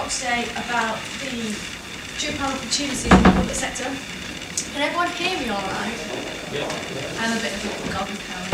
talk today about the Drupal opportunities in the public sector. Can everyone hear me all right? Yeah. I'm a bit of a goblin cow.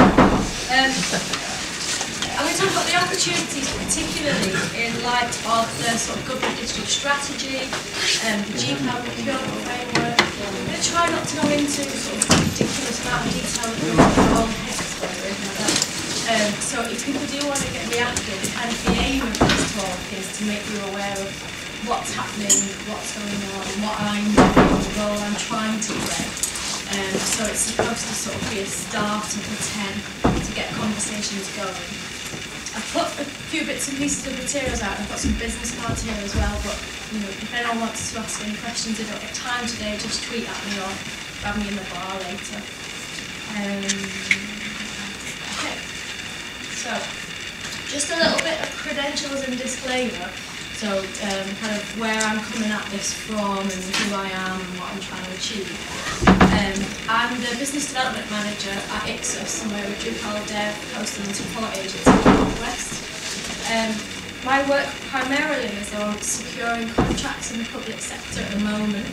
I'm going to talk about the opportunities, particularly in light of the sort of government digital strategy, the GPAL procurement framework. I'm going to try not to go into sort of ridiculous amount of detail that you're all heads or anything like that. So if people do want to get reactive, kind of the aim of this talk is to make you aware of what's happening, what's going on, what I'm doing, the role I'm trying to play. So it's supposed to sort of be a start of the 10 to get conversations going. I've put a few bits and pieces of materials out. I've got some business cards here as well, but you know, if anyone wants to ask any questions, I don't have time today, just tweet at me or grab me in the bar later. Okay, so just a little bit of credentials and disclaimer. So kind of where I'm coming at this from and who I am and what I'm trying to achieve. I'm the Business Development Manager at Ixus, and we're a Drupal dev, hosting and support agency in the Northwest. My work primarily is on securing contracts in the public sector at the moment.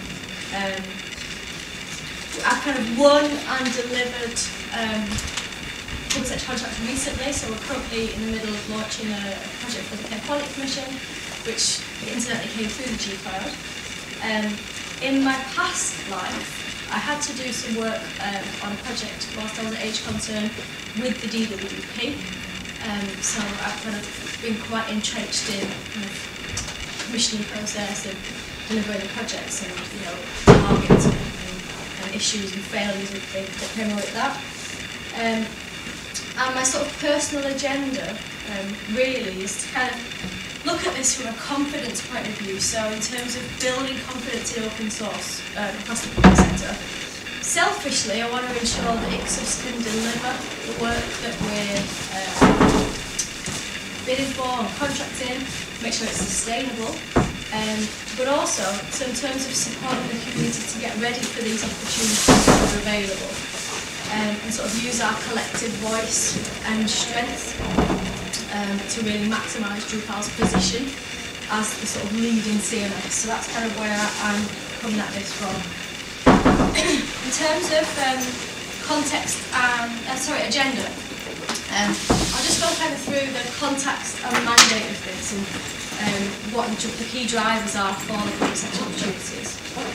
I've kind of won and delivered public sector contracts recently, so we're currently in the middle of launching a project for the Care Quality Commission, which incidentally came through the G-Cloud. In my past life, I had to do some work on a project whilst I was at Age Concern with the DWP. So I've kind of been quite entrenched in kind of commissioning process and delivering the projects and targets and issues and failures that came with that. And my sort of personal agenda really is to kind of look at this from a confidence point of view. So in terms of building confidence in open source across the public sector, selfishly I want to ensure that Ixus can deliver the work that we're bidding for and contracting, make sure it's sustainable, but also so in terms of supporting the community to get ready for these opportunities that are available, and sort of use our collective voice and strength to really maximise Drupal's position as the sort of leading CMS. So that's kind of where I'm coming at this from. In terms of context and agenda, I'll just go kind of through the context and mandate of this and what the key drivers are for the public sector opportunities.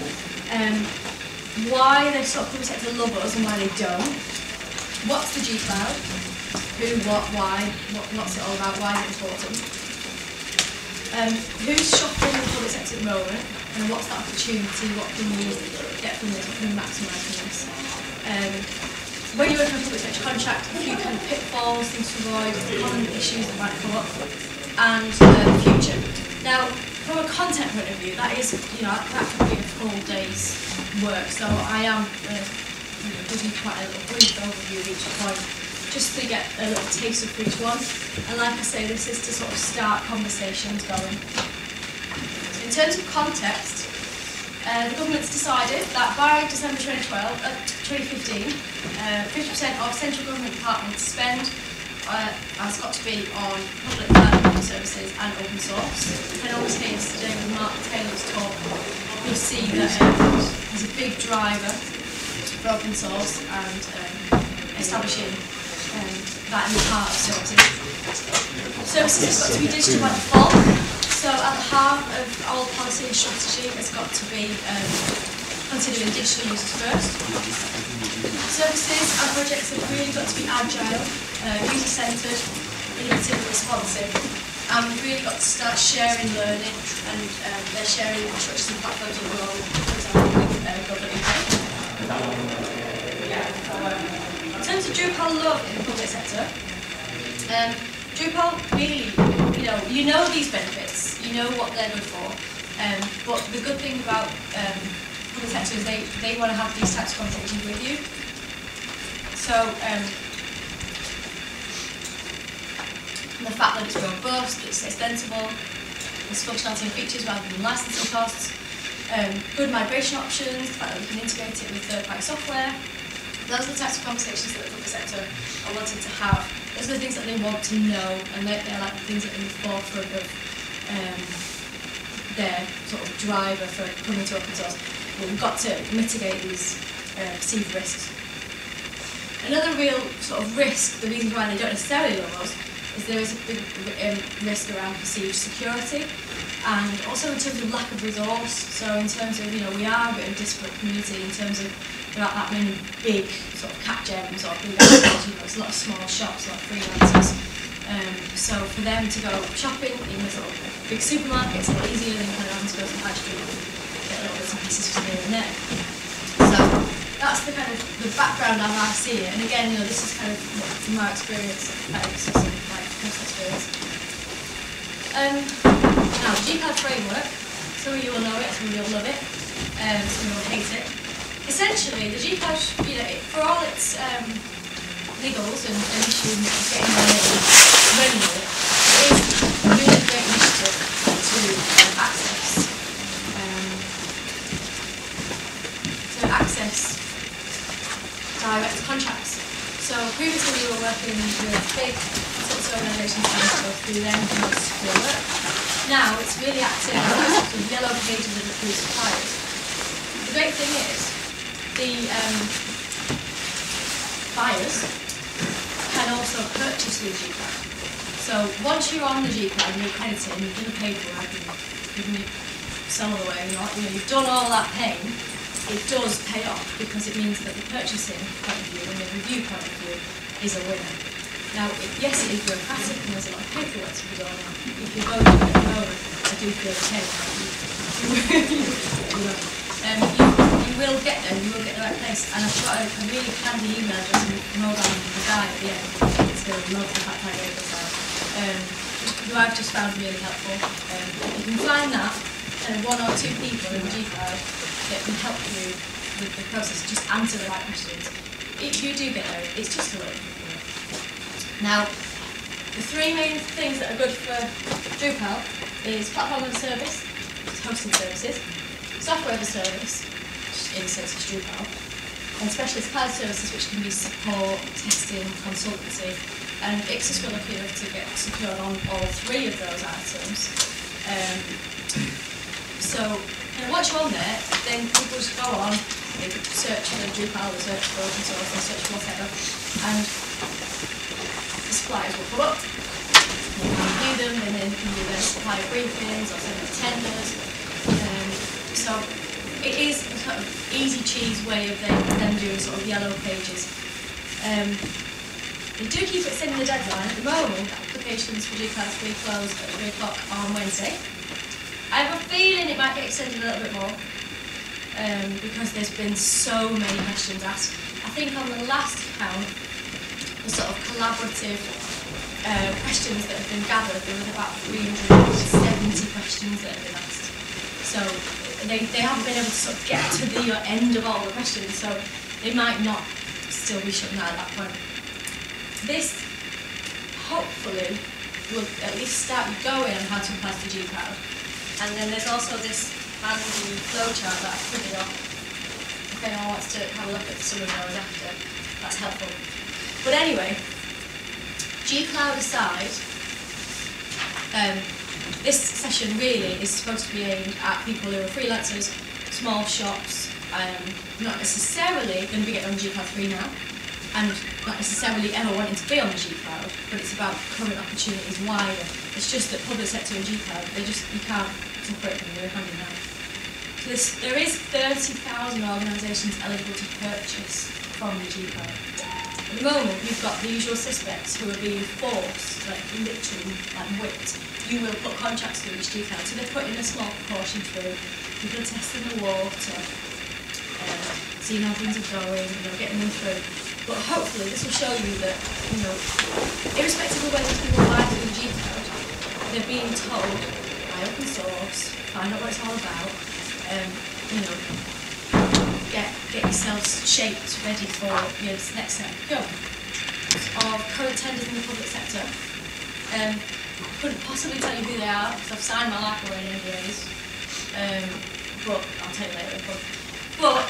Why the sort of public sector love us and why they don't. What's the G-Cloud? Who, what, why, what's it all about, why is it important? Who's shopping in the public sector at the moment, and what's that opportunity, what can we get from this, what can we maximise from this? When you work on a public sector contract, a few kind of pitfalls, things to avoid, common issues that might come up, and the future. Now, from a content point of view, that is, that could be a full day's work, so I am give you quite a little brief overview of each point, just to get a little taster for each one. And like I say, this is to sort of start conversations going. In terms of context, the government's decided that by December 2015, 50% of central government departments' spend has got to be on public cloud services and open source. And obviously yesterday with Mark Taylor's talk, you'll see that there's a big driver for open source and establishing that in the heart of services. Services has got to be digital by default, so at the heart of all policy and strategy has got to be considering digital users first. Services and projects have really got to be agile, user-centred, innovative and responsive, and we've really got to start sharing learning, and they're sharing infrastructures and platforms all along, for example with Gov.uk. In terms of Drupal love in the public sector, Drupal really, you know these benefits, you know what they're good for, but the good thing about public sector is they want to have these types of conversations with you. So the fact that it's robust, it's extensible, there's functionality and features rather than licensing costs, good migration options, the fact that we can integrate it with third-party software. Those are the types of conversations that the public sector are wanting to have. Those are the things that they want to know, and they're like the things that are in the forefront of their sort of driver for coming to open source. But we've got to mitigate these perceived risks. Another real sort of risk, the reason why they don't necessarily love us, is there is a big risk around perceived security, and also in terms of lack of resource. So in terms of, we are a bit of a disparate community in terms of there aren't that many big sort of cat gems or big assets, there's a lot of small shops, a lot of freelancers. So for them to go shopping in the sort of big supermarkets, it's a lot easier than kind of having to go to the high street and get little bits and pieces from here and there. So that's the kind of the background of how I see it. And again, this is kind of from my experience, my personal experience. Now, the GCAD framework, some of you will know it, some of you will love it, some of you will hate it. Essentially, the GCAD, for all its niggles and issues getting running with it, is a really great initiative to access direct contracts. So previously we were working with big sorts of organisations trying to go through them to secure work. Now it's really active with yellow pages of approved suppliers. The great thing is the buyers can also purchase through GCAD. So once you're on the GCAD and you're accredited and you've done the paperwork and you've given your soul away, you've done all that pain, it does pay off because it means that the purchasing point of view and the review point of view is a winner. Now, yes, it is bureaucratic and there's a lot of paperwork to be done. If you go to it at the moment, I do feel the pain. You will get there, you will get the right place. And I've got a really handy email address and mobile number of the guy at the end. It's going to love the fact I gave this out. Who I've just found really helpful. You can find that, and one or two people in the GCAD that can help you with the process, just answer the right questions. If you do get there, it's just a win. Now, the three main things that are good for Drupal is platform as a service, hosting services, software as a service, which in a sense is Drupal, and specialist cloud services, which can be support, testing, consultancy. And Ixus were lucky enough to get secured on all three of those items. So once you're on there, then people just go on, they search for Drupal, they search for open source, they search for whatever, and the suppliers will come up. You can review them, and then you can do their supplier briefings or send them tenders. So it is a sort of easy cheese way of them doing sort of yellow pages. They do keep extending the deadline. At the moment, applications for GCAD 3 close at 3 o'clock on Wednesday. I have a feeling it might get extended a little bit more because there's been so many questions asked. I think on the last count, the sort of collaborative questions that have been gathered, there was about 370 questions that have been asked. So they haven't been able to sort of get to the end of all the questions, so they might not still be shutting out at that point. This, hopefully, will at least start you going on how to apply to GCAD. And then there's also this handy flowchart that I've printed off. If anyone wants to have a look at some of those after, that's helpful. But anyway, GCloud aside, this session really is supposed to be aimed at people who are freelancers, small shops, not necessarily going to be getting on GCloud 3 now, and not necessarily ever wanting to be on the GCloud, but it's about current opportunities wider. It's just that public sector and GCloud, you can't separate them, they're hand in hand. So there is 30,000 organisations eligible to purchase from the GCloud. At the moment, we've got the usual suspects who are being forced, literally whipped. You will put contracts through each GCloud, so they're putting a small proportion through. People are testing the water, seeing how things are going, getting them through. But hopefully this will show you that, irrespective of whether people buy through the GCloud, they're being told by open source, find out what it's all about, get yourselves shaped, ready for this next step. Go. Of current tenders in the public sector. Couldn't possibly tell you who they are because I've signed my life away in NDAs. But I'll tell you later. But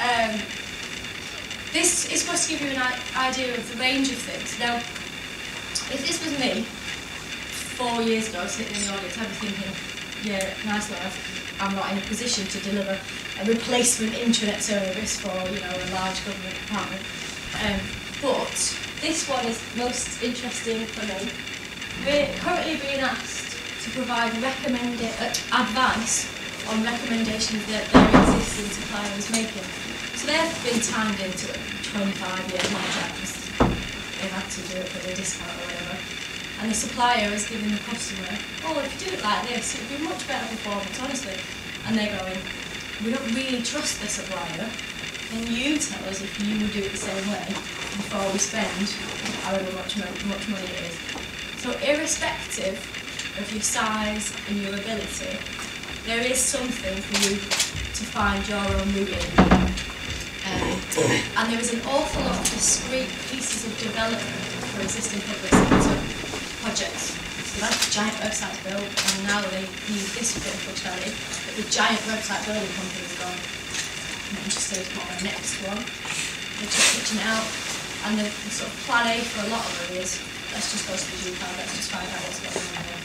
this is supposed to give you an idea of the range of things. Now, if this was me 4 years ago sitting in the audience, I'd be thinking, yeah, nice enough, I'm not in a position to deliver a replacement intranet service for, you know, a large government department. But this one is most interesting for me. We're currently being asked to provide advice on recommendations that their existing supplier is making. So they've been timed into a 25-year contract because they had to do it for the discount or whatever. And the supplier is giving the customer, oh, if you do it like this, it would be much better performance, honestly. And they're going, we don't really trust the supplier. Can you tell us if you would do it the same way before we spend however much money it is? So irrespective of your size and your ability, there is something for you to find your own route in. And there is an awful lot of discrete pieces of development for existing public sector projects. So that's a giant website to build, and now they need this bit of functionality, but the giant website building company is gone. I'm interested in the next one. They're just pitching it out, and the sort of plan A for a lot of them is, let's just go to the G-Cloud, let's just find out what's going on there.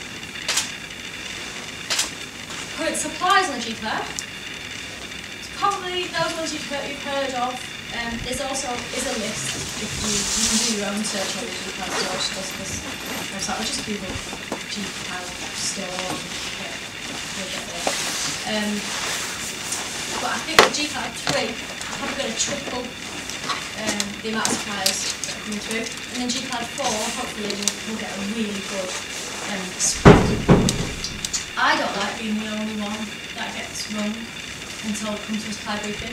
Current suppliers on the G-Cloud. Probably those ones you've heard of. There's also a list if you can do your own search on the G-Cloud store. I'll just Google G-Cloud store and you'll get there. But I think with G-Cloud 3, I'm probably going to triple the amount of suppliers that are coming through. And then G-Cloud 4, hopefully we'll get a really good spread. I don't like being the only one that gets run until it comes to a supply briefing.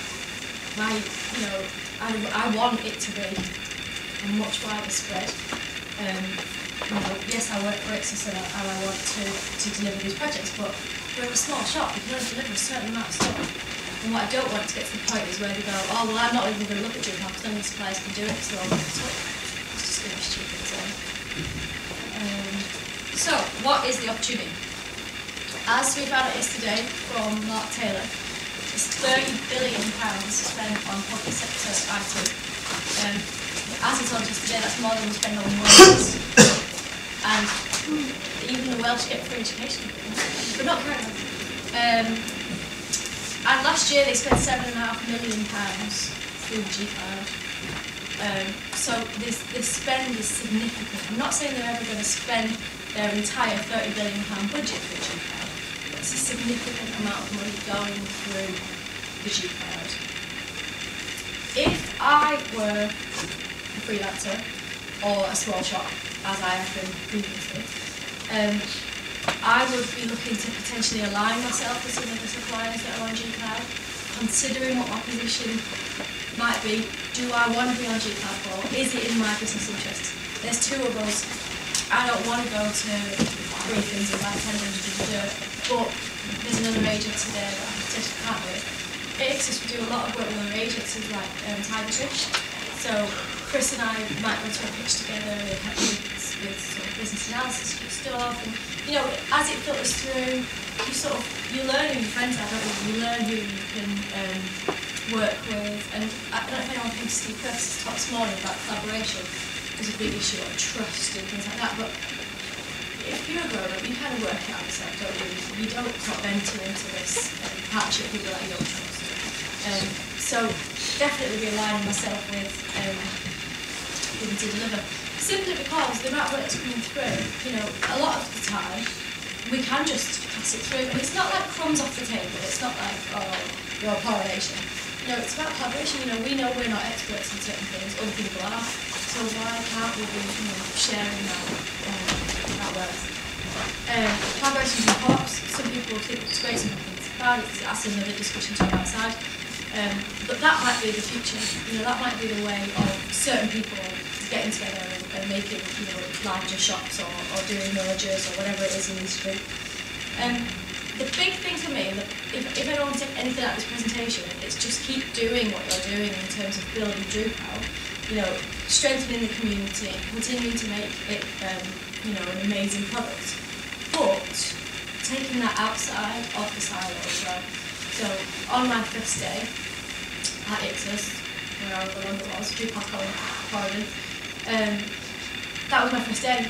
I want it to be a much wider spread. Yes, I work for Ixus and I want to deliver these projects, but we're a small shop, we can only deliver a certain amount of stuff. And what I don't want to get to the point is where they go, oh well, I'm not even going to look at G-Cloud because none of the suppliers can do it, so it's just going to be stupid. So what is the opportunity? As we found out yesterday from Mark Taylor, it's £30 billion spent on public sector IT. As it's on yesterday, that's more than we spend on Wales. And even the Welsh get free education, but not currently. And last year they spent £7.5 million through the G-Cloud. So this spend is significant. I'm not saying they're ever going to spend their entire £30 billion budget for the G-Cloud. It's a significant amount of money going through the G-Cloud. If I were a freelancer or a small shop, as I have been previously, I would be looking to potentially align myself with some of the suppliers that are on G-Cloud, considering what my position might be. Do I want to be on G-Cloud, or is it in my business interest? There's two of us. I don't want to go to briefings and like but there's another agency there that I potentially can't with. At Ixus we do a lot of work with other agencies like Tigerfish. So Chris and I might go to a pitch together and have meetings with sort of business analysis stuff, and as it filters through, you learn who your friends are, don't you? You learn who you can work with, and I don't know if anyone came to Steve Curtis' talk this morning about collaboration. There's a big issue of trust and things like that, but if you're a grown-up, you kind of work it out yourself, don't you? You don't enter into this partnership with people that you don't trust. So definitely be aligning myself with people to deliver. Simply because the amount of work that's coming through, a lot of the time, we can just pass it through. And it's not like crumbs off the table, it's not like, oh, you're a poor nation. It's about collaboration. We know we're not experts in certain things, other people are. So why can't we be sharing that work? Collaboration is important. Some people think it's great, some people think it's bad. That's another discussion to have outside. But that might be the future. That might be the way of certain people getting together and making larger shops or doing mergers or whatever it is in the industry. The big thing for me, if anyone takes anything out of this presentation, it's just keep doing what you're doing in terms of building Drupal, strengthening the community, continuing to make it, an amazing product, but taking that outside of the silo as well. So on my first day at Ixus, wherever it was, Drupal Corridor, that was my first day.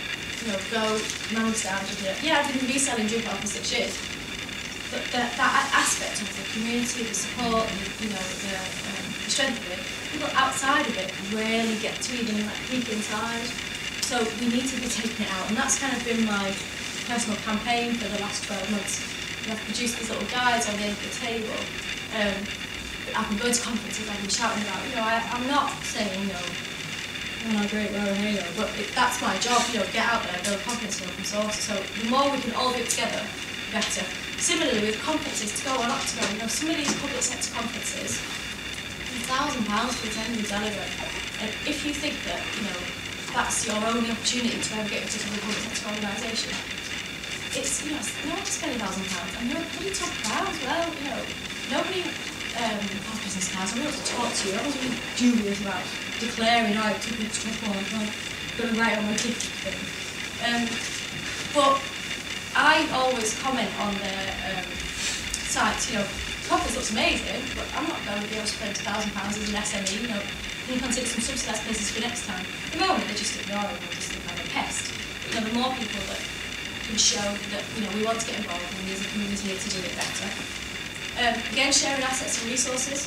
go man stand and be like, yeah, I've been reselling Drupal for 6 years. But that aspect of the community, the support, the strength of it, people outside of it rarely get to even like peek inside. So we need to be taking it out, and that's kind of been my personal campaign for the last 12 months. And I've produced these little guides on the end of the table. I've been going to conferences, I've been shouting about, I'm not saying, oh my great, hey, but that's my job, get out there, build confidence in open source. So the more we can all do it together, the better. Similarly with conferences, to go or not to go, some of these public sector conferences, £1,000 to attend with delegate. And if you think that, that's your only opportunity to ever get into a public sector organisation, it's, no one's spending £1,000. And you're a pretty tough crowd as well, Nobody has business cards, I'm not to talk to you, I was really dubious about declaring, I took it to I'm going to write on my gift thing. But I always comment on their sites, conference looks amazing, but I'm not going to be able to spend £1,000 as an SME, can you consider some subsidised places for next time? At the moment, they just ignore it and just think I'm a pest. But, the more people that can show that, we want to get involved and there's a community here to do it better. Again, sharing assets and resources.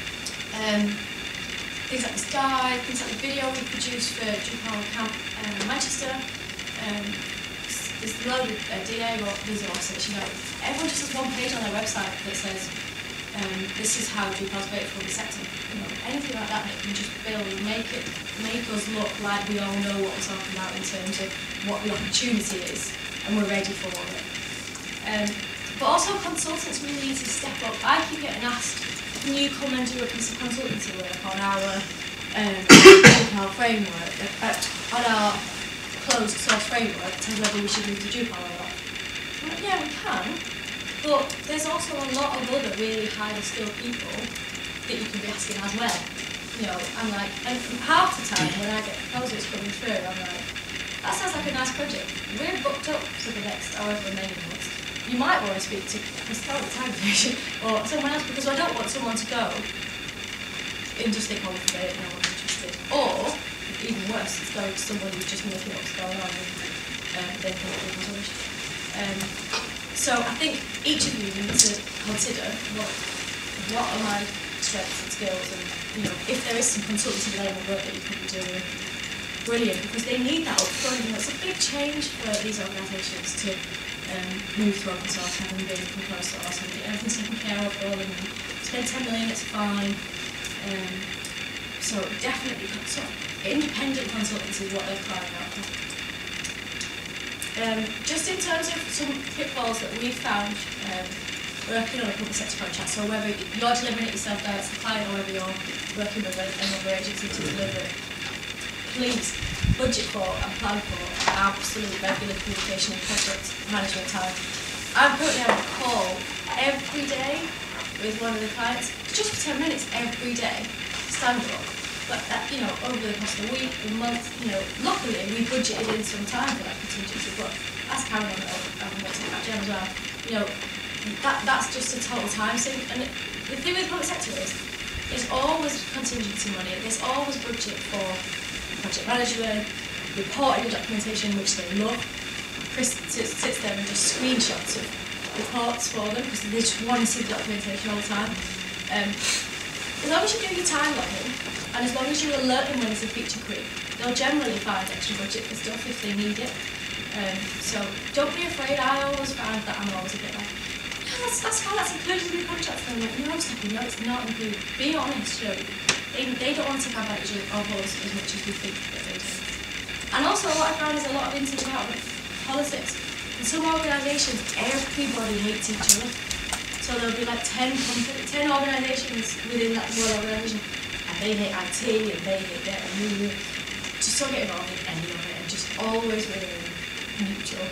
Things like this guide, things like the video we produced for Drupal Camp Manchester. There's a load of DA or resources, Everyone just has one page on their website that says, this is how Drupal's great for the sector. Anything like that can just build and make us look like we all know what we're talking about in terms of what the opportunity is and we're ready for it. But also consultants really need to step up. I keep getting asked, can you come and do a piece of consultancy work on our Drupal framework, on our closed source framework, to whether we should move to Drupal or not? Well, yeah, we can, but there's also a lot of other really highly skilled people that you can be asking as well. I'm like, and half the time when I get proposals coming through, I'm like, that sounds like a nice project. We're booked up for the next however many months. You might want to speak to Christelle at Time Division or someone else, because I don't want someone to go and just think, oh, forget it, no one's interested. Or, even worse, it's going to someone who's just making what's going on and they think it's rubbish. So I think each of you need to consider what are my strengths and skills, and if there is some consultancy level work that you could be doing, brilliant, because they need that up front. It's a big change for these organisations to move to open source, having been from closed source, and everything's taken care of for them. Spend 10 million, it's fine. So definitely, independent consultancy is what they're crying out for. Just in terms of some pitfalls that we've found working on a public sector contract, so whether you're delivering it yourself direct to the client or whether you're working with another agency to deliver it, please budget for and plan for absolute regular communication and project management time. I'm currently on a call every day with one of the clients, just for 10 minutes every day, stand up. But over the course of the week, the month, luckily we budgeted in some time for that contingency, but that's Karen on Jen as well. That's just a total time sink. And the thing with the public sector is, there's always contingency money, there's always budget for project management, reporting and documentation, which they love. Chris sits there and just screenshots of reports for them, because they just want to see the documentation all the time. As long as you do your time logging, and as long as you alert them when there's a feature creep, they'll generally find extra budget for stuff if they need it. So don't be afraid. I always find that I'm always a bit like, that's fine, that's included in the contract. And I'm like, no, it's not included. Be honest, they don't want to take advantage of us as much as we think that they do. And also what I found is a lot of inter-department politics. In some organisations, everybody hates each other. So there'll be like 10 organisations within that one organisation, and they hate IT and they hate that, and just don't get involved in any of it, and just always remain neutral.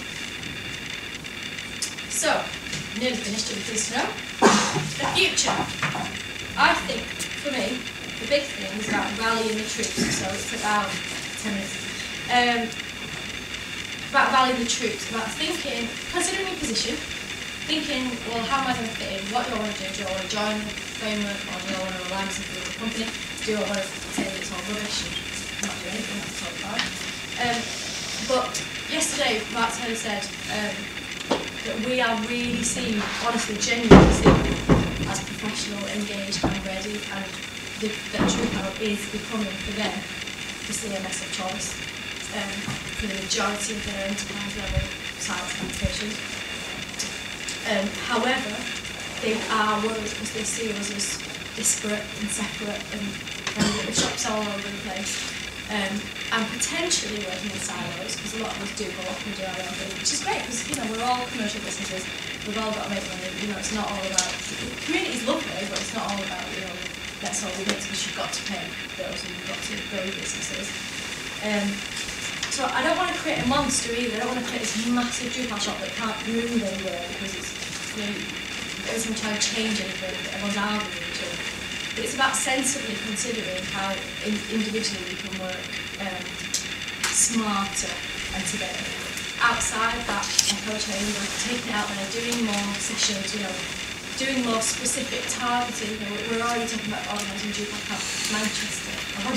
So, nearly finished with this now. The future. I think, for me, the big thing is about rallying the troops. So it's about 10 minutes. About rallying the troops, about thinking, considering your position, thinking, well, how am I going to fit in? What do I want to do? Do I want to join the framework, or do I want to rely on something with the company? Do I want to say that it's all rubbish and not do anything? That's all fine. But yesterday, Mark Taylor said that we are really seen, honestly, genuinely seen, as professional, engaged and ready, and that Drupal is becoming for them the CMS of choice for the majority of their enterprise level sites and applications. However, they are worried because they see us as disparate and separate and little shops all over the place. And potentially working in silos, because a lot of us do go off and do our own thing, which is great because we're all commercial businesses, we've all got to make money. It's not all about community is lovely, but it's not all about that's all we need because you've got to pay bills and you've got to grow your businesses. So I don't want to create a monster either. I don't want to create this massive Drupal shop that can't move anywhere because it's every time trying to change anything that everyone's arguing to. But it's about sensibly considering how individually we can work smarter and together. Outside that echo chamber, taking it out there, doing more sessions, doing more specific targeting. We're already talking about organising Drupal Camp Manchester,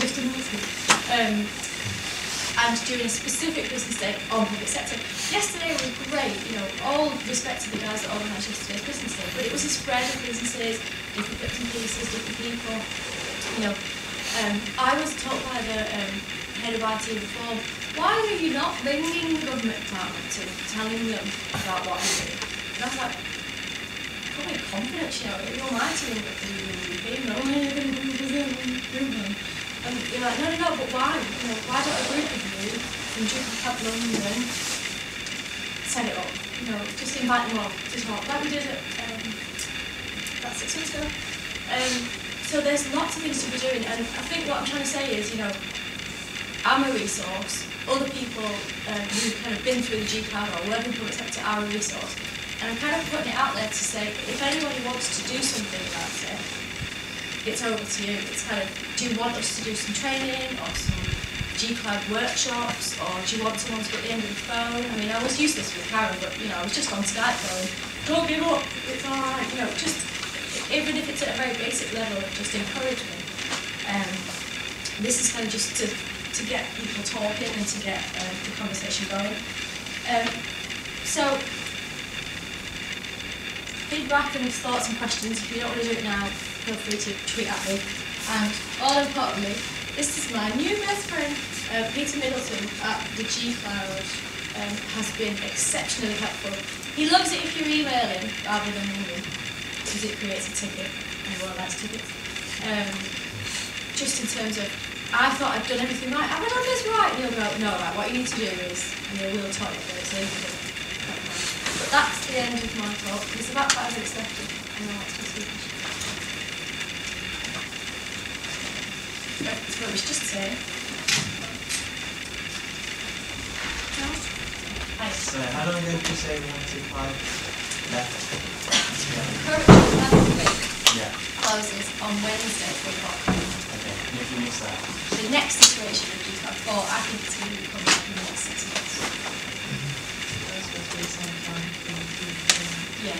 and doing a specific business day on public sector. Yesterday was great, all respect to the guys that organised yesterday's business day, but it was a spread of businesses, different bits and pieces, different people. I was told by the head of IT before, why are you not ringing the government department and telling them about what you do? And I was like, probably confidence, you're my team, but and you're like, no, but why? Why don't a group of you from Drupal Camp London set it up? Just invite them all to talk, like we did at about 6 months ago. So there's lots of things to be doing, and I think what I'm trying to say is, I'm a resource. Other people who've kind of been through the G-Cloud or working public sector are a resource, and I'm kind of putting it out there to say, if anybody wants to do something about it, it's over to you. It's kind of, do you want us to do some training or some G-Cloud workshops, or do you want someone to be at the end of the phone? I was useless with Karen, but I was just on Skype going, don't give up, it's alright, just, even if it's at a very basic level of just encouragement. This is kind of just to get people talking and to get the conversation going. So, feedback and thoughts and questions. If you don't want to do it now, feel free to tweet at me. And all importantly, this is my new best friend, Peter Middleton at the G-Cloud, has been exceptionally helpful. He loves it if you email him rather than ring him, because it creates a ticket, and everyone likes tickets. Just in terms of, I thought I'd done everything right, have I done this right? And he'll go, no, right, what you need to do is, and we'll talk about it, so but that's the end of my talk. There's about 5 minutes left, and I want to speak. That's what I was just saying. No? Hi. So, how long ago did you say 1, 2, 5 left? Current week closes on Wednesday at 3 o'clock. Okay, and if you miss that? The next iteration of G-Cloud 4, I think it's going to be coming up in the next 6 months. Yeah.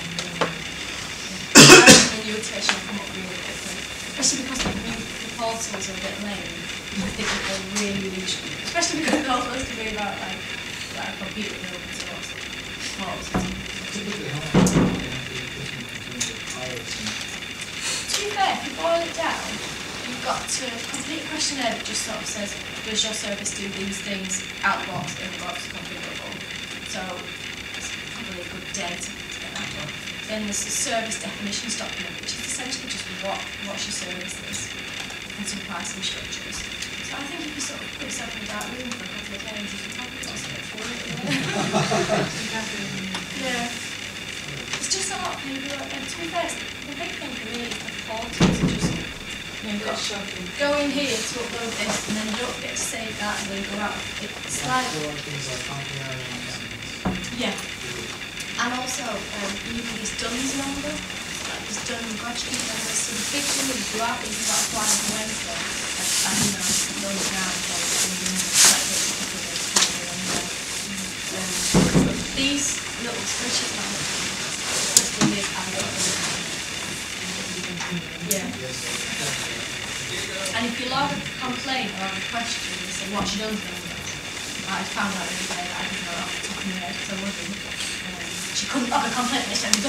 The new iteration will come up really quickly. Especially because the portals are a bit lame. I think that they're really useful. Especially because they're all supposed to be about like a computer and open source. Typically, how much time do you have to be pushing between the pilots and... To be fair, if you boil it down, you've got to complete a questionnaire that just sort of says, does your service do these things out the box, in the box, configurable? So it's probably a good day to get that done. Then there's the service definitions document, which is essentially just what's your service is, and some pricing structures. So I think if you sort of put yourself in a dark room for a couple of days, you can probably just get through it. Yeah. It's just a lot of paperwork, and to be fair, the big thing for me is the portals are just, you've got to go in here to upload this, and then you don't forget to save that, and then go out. It's like... things like configuring and yeah. And also, you need this DUNS number, like this DUN graduate number. So the big thing with Grab is about applying for Wednesday. I know it's DUNS now, so but these little spreadsheets are just in this yeah. And if you log a complaint or a question, you say, what's your DUNS number? I found out the other day that I didn't know off the top of my head because I wasn't. She couldn't have a complaint list and